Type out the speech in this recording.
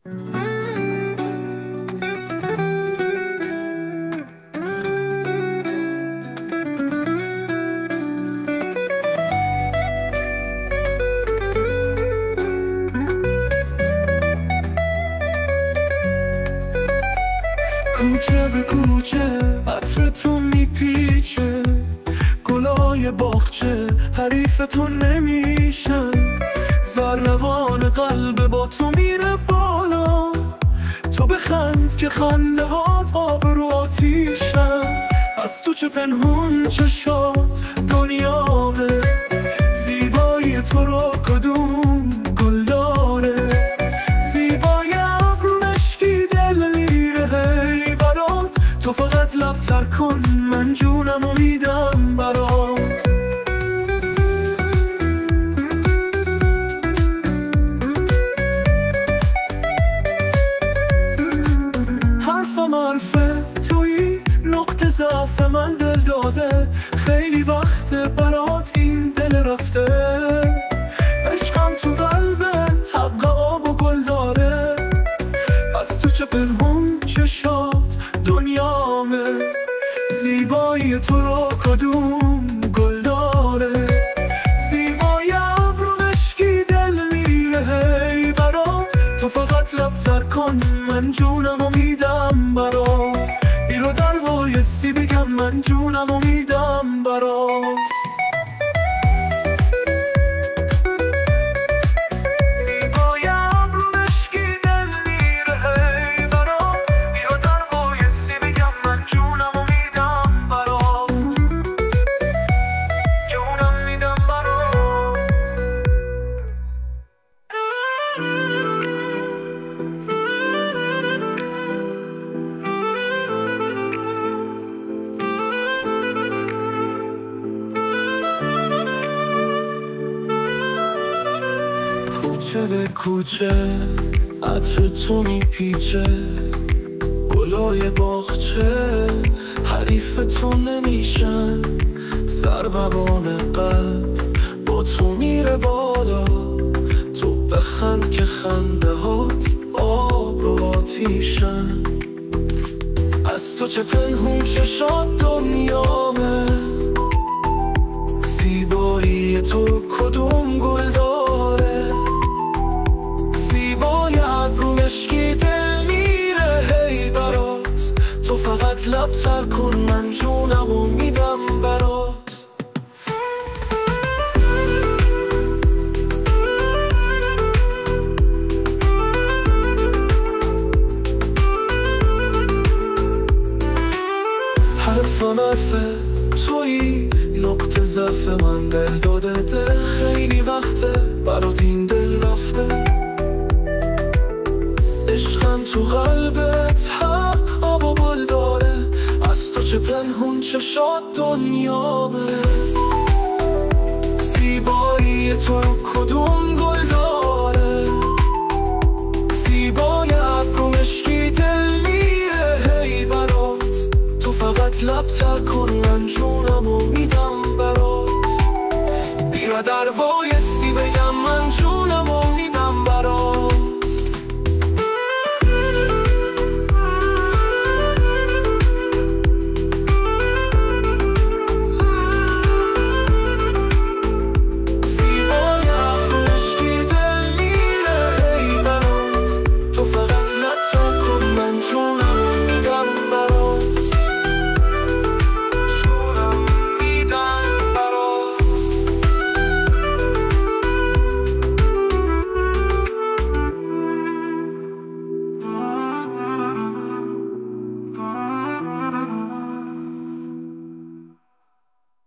کوچه به کوچه عطر تو میپیچه، گلای باغچه حریف تو نمیشن. ضربان قلب با تو میره بالا، تو بخند که خنده هات آب رو آتیشن. از تو چه پنهون چشات دنیامه، زیبایی تو رو کدوم گل داره. زیبای ابرو مشکی دل میره هی برات، تو فقط لب تر کن من جونم و میدم برات. حرفم حرفه توی نقطه ضعف من دل داده، خیلی وقته برات این دل رفته. عشقم تو قلبت حق آب و گل داره، از تو چه پنهون چشات دنیامه. زیبایی تو رو کدوم گل داره. زیبای ابرو مشکی دل میره هی برات، تو فقط لب تر کن من جونم و میدم برات. بیرو در بایستی بگم من جونم و میدم برات. کوچه به کوچه عطر تو میپیچه، گلای باغچه حریف تو نمیشن. ضربان قلب با تو میره بالا، تو بخند که خنده هات آب رو آتیشن. از تو چه پنهون چشات دنیامه، زیبایی تو کدوم گل داره. زیبای ابرو مشکی دل میره هی برات، تو فقط لب تر کن من جونم و میدم برات. حرفم حرفه توی نقطه ضعف من دل داده ده، خیلی وقته برات این دل رفته. عشقم تو قلبت حق آب و گل داره، از تو چه پنهون چشات دنیامه. زیبایی تو کدوم گل داره. زیبای ابرو مشکی دل میره هی برات، تو فقط لب تر کن